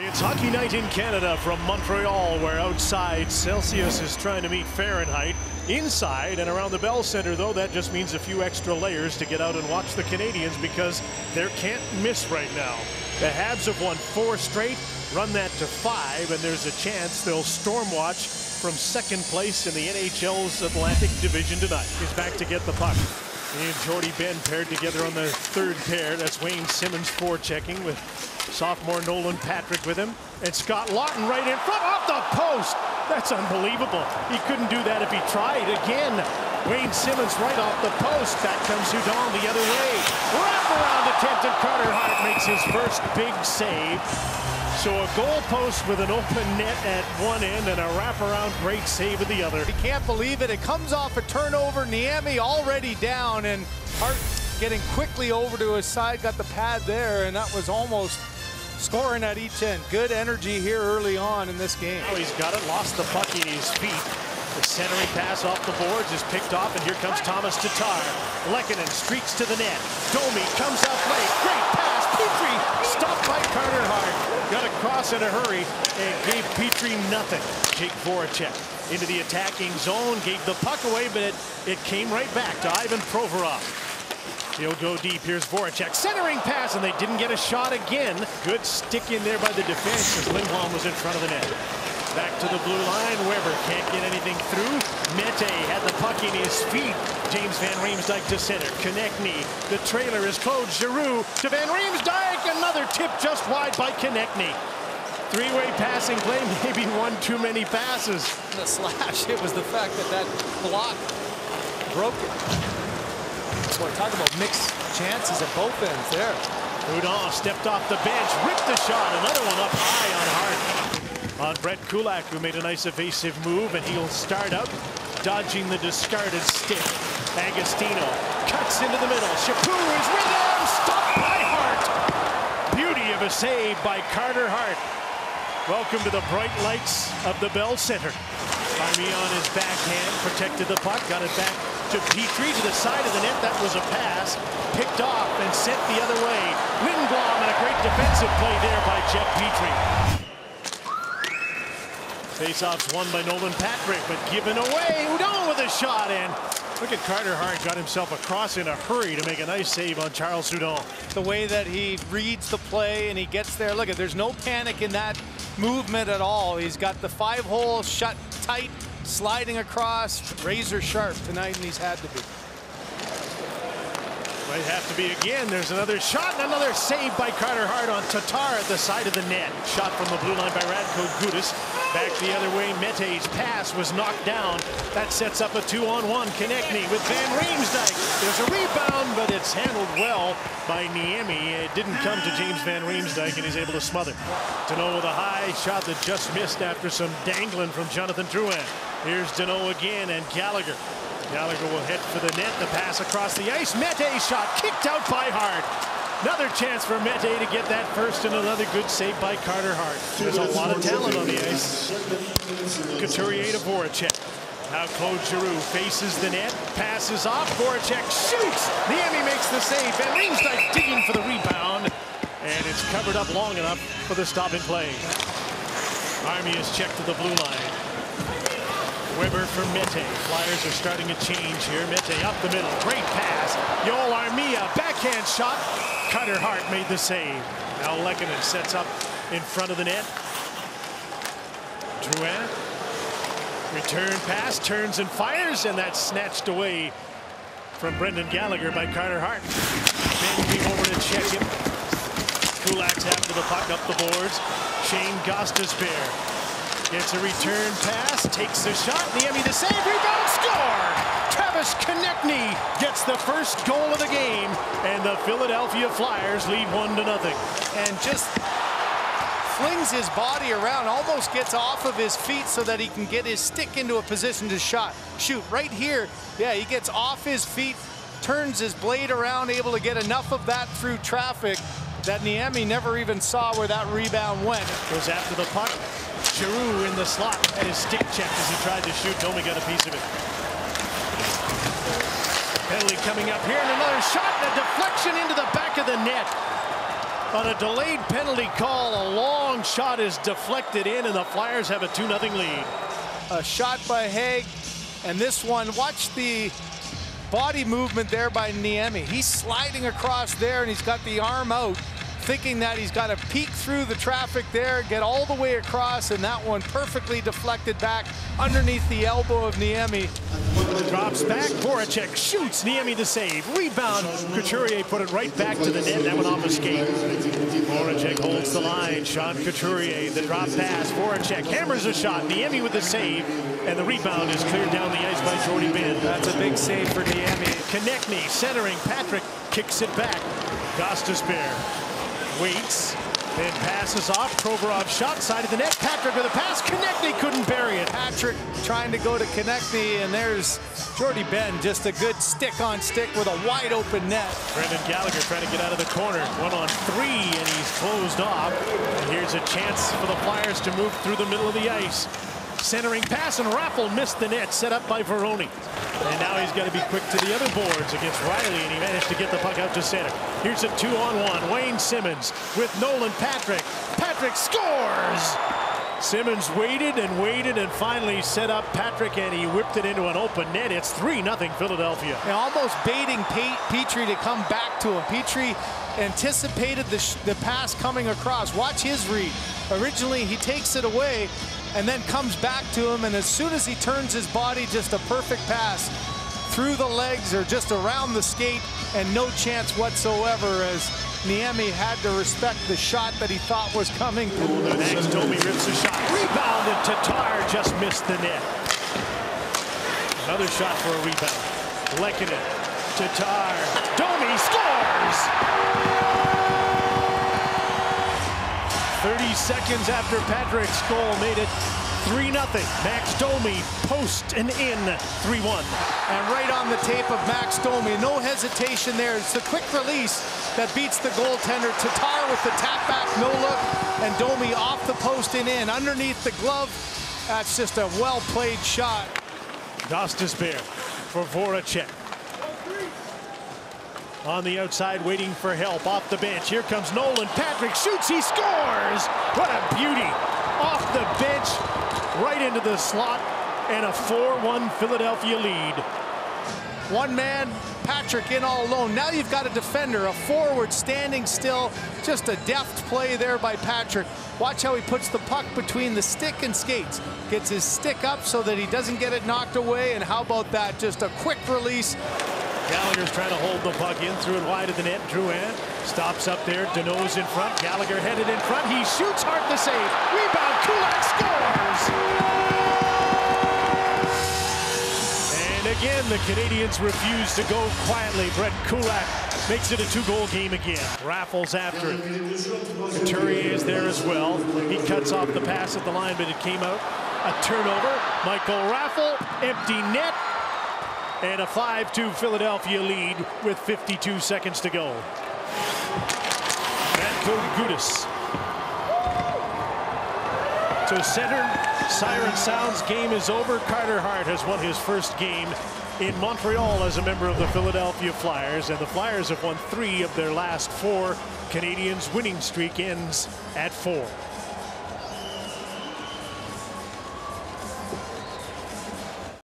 It's hockey night in Canada from Montreal, where outside Celsius is trying to meet Fahrenheit. Inside and around the Bell Center, though, that just means a few extra layers to get out and watch the Canadiens, because they're can't miss right now. The Habs have won 4 straight, run that to 5, and there's a chance they'll storm watch from second place in the NHL's Atlantic Division tonight. He's back to get the puck. He and Jordie Benn paired together on the third pair. That's Wayne Simmonds forechecking with sophomore Nolan Patrick with him. And Scott Laughton right in front, off the post. That's unbelievable. He couldn't do that if he tried. Again, Wayne Simmonds right off the post. Back comes Hudon the other way. Wraparound attempt, and Carter Hart makes his first big save. So a goal post with an open net at one end and a wraparound great save at the other. He can't believe it. It comes off a turnover. Niemi already down, and Hart getting quickly over to his side, got the pad there, and that was almost scoring at each end. Good energy here early on in this game. Oh, he's got it, lost the puck in his feet. The centering pass off the boards is picked off, and here comes Thomas Tatar. Lehkonen streaks to the net. Domi comes out late. Great pass. Petrie stopped by Carter Hart. Got across in a hurry and gave Petrie nothing. Jake Voracek into the attacking zone, gave the puck away, but it came right back to Ivan Provorov. He'll go deep. Here's Voracek. Centering pass, and they didn't get a shot again. Good stick in there by the defense as Lindblom was in front of the net. Back to the blue line. Weber can't get anything through. Mete had the puck in his feet. James Van Riemsdyk to center. Konechny. The trailer is Claude Giroux to Van Riemsdyk. Another tip just wide by Konechny. Three-way passing play, maybe one too many passes. The slash, it was the fact that that block broke it. So we're talking about mixed chances at both ends there. Hudon stepped off the bench, ripped the shot. Another one up high on Hart. On Brett Kulak, who made a nice evasive move, and he'll start out dodging the discarded stick. Agostino cuts into the middle. Chaput is with him, stopped by Hart. Beauty of a save by Carter Hart. Welcome to the bright lights of the Bell Center. Army on his backhand, protected the puck, got it back to Petrie to the side of the net. That was a pass, picked off and sent the other way. Lindblom, and a great defensive play there by Jeff Petrie. Faceoff's won by Nolan Patrick, but given away. Hudon with a shot, and look at Carter Hart, got himself across in a hurry to make a nice save on Charles Hudon. The way that he reads the play and he gets there. Look, there's no panic in that movement at all. He's got the 5-hole shut tight, sliding across, razor sharp tonight, and he's had to be. Might have to be again. There's another shot and another save by Carter Hart on Tatar at the side of the net. Shot from the blue line by Radko Gudas. Back the other way. Mete's pass was knocked down. That sets up a 2-on-1. Konechny with Van Riemsdyk. There's a rebound, but it's handled well by Niemi. It didn't come to James Van Riemsdyk, and he's able to smother. Danault with a high shot that just missed after some dangling from Jonathan Drouin. Here's Danault again, and Gallagher. Gallagher will head for the net. The pass across the ice. Mete shot kicked out by Hart. Another chance for Mete to get that first, and another good save by Carter Hart. There's a lot of talent on the ice. Couturier to Voracek. Now Claude Giroux faces the net. Passes off. Voracek shoots. Niemi makes the save. Van Riemsdyk digging for the rebound. And it's covered up long enough for the stop in play. Army is checked to the blue line. Weber for Mete. Flyers are starting a change here. Mete up the middle. Great pass. Joel Armia. Backhand shot. Carter Hart made the save. Now Lehkonen sets up in front of the net. Drouin. Return pass. Turns and fires. And that's snatched away from Brendan Gallagher by Carter Hart. Ben came over to check him. Kulak's after the puck up the boards. Shane Gostisbehere. Gets a return pass, takes the shot, Niemi the save, rebound, score! Travis Konechny gets the first goal of the game, and the Philadelphia Flyers lead 1-0. And just flings his body around, almost gets off of his feet so that he can get his stick into a position to shoot. Right here, yeah, he gets off his feet, turns his blade around, able to get enough of that through traffic that Niemi never even saw where that rebound went. Goes after the puck. Giroux in the slot had his stick checked as he tried to shoot. Domi got a piece of it. Penalty coming up here, and another shot and a deflection into the back of the net. On a delayed penalty call, a long shot is deflected in, and the Flyers have a 2-0 lead. A shot by Haig, and this one, watch the body movement there by Niemi. He's sliding across there, and he's got the arm out, thinking that he's got to peek through the traffic there, get all the way across, and that one perfectly deflected back underneath the elbow of Niemi. Drops back, Voracek shoots, Niemi the save. Rebound, Couturier put it right back to the net. That went off a skate. Voracek holds the line. Sean Couturier, the drop pass. Voracek hammers a shot. Niemi with the save, and the rebound is cleared down the ice by Jordie Benn. That's a big save for Niemi. Konechny centering. Patrick kicks it back. Gostisbehere waits, then passes off. Provorov shot, side of the net. Patrick with a pass. Konechny couldn't bury it. Patrick trying to go to Konechny, and there's Jordie Benn, just a good stick-on-stick with a wide-open net. Brendan Gallagher trying to get out of the corner. 1-on-3, and he's closed off. And here's a chance for the Flyers to move through the middle of the ice. Centering pass, and Raffl missed the net, set up by Veroni. And now he's got to be quick to the other boards against Riley, and he managed to get the puck out to center. Here's a 2-on-1. Wayne Simmonds with Nolan Patrick. Patrick scores! Simmonds waited and finally set up Patrick, and he whipped it into an open net. It's 3-0 Philadelphia. And almost baiting Petrie to come back to him. Petrie anticipated the pass coming across. Watch his read. Originally, he takes it away and then comes back to him, and as soon as he turns his body, just a perfect pass through the legs or just around the skate, and no chance whatsoever as Niemi had to respect the shot that he thought was coming. Max Domi rips a shot. Rebound, and Tatar just missed the net. Another shot for a rebound. Lehkonen, Tatar, Domi scores! 30 seconds after Patrick's goal made it 3-0. Max Domi post and in 3-1. And right on the tape of Max Domi, no hesitation there. It's the quick release that beats the goaltender. Tatar with the tap back, no look, and Domi off the post and in underneath the glove. That's just a well-played shot. Gostisbehere for Voracek. On the outside, waiting for help off the bench. Here comes Nolan. Patrick shoots, he scores! What a beauty! Off the bench, right into the slot, and a 4-1 Philadelphia lead. One man, Patrick in all alone. Now you've got a defender, a forward standing still. Just a deft play there by Patrick. Watch how he puts the puck between the stick and skates. Gets his stick up so that he doesn't get it knocked away, and how about that? Just a quick release. Gallagher's trying to hold the puck in, threw it wide of the net. Drouin stops up there. Danault's in front. Gallagher headed in front. He shoots hard, the save. Rebound. Kulak scores. And again, the Canadians refuse to go quietly. Brett Kulak makes it a 2-goal game again. Raffles after it. Couturier is there as well. He cuts off the pass at the line, but it came out. A turnover. Michael Raffl, empty net. And a 5-2 Philadelphia lead with 52 seconds to go. Radko Gudas to center. Siren sounds. Game is over. Carter Hart has won his first game in Montreal as a member of the Philadelphia Flyers, and the Flyers have won 3 of their last 4. Canadians' winning streak ends at 4.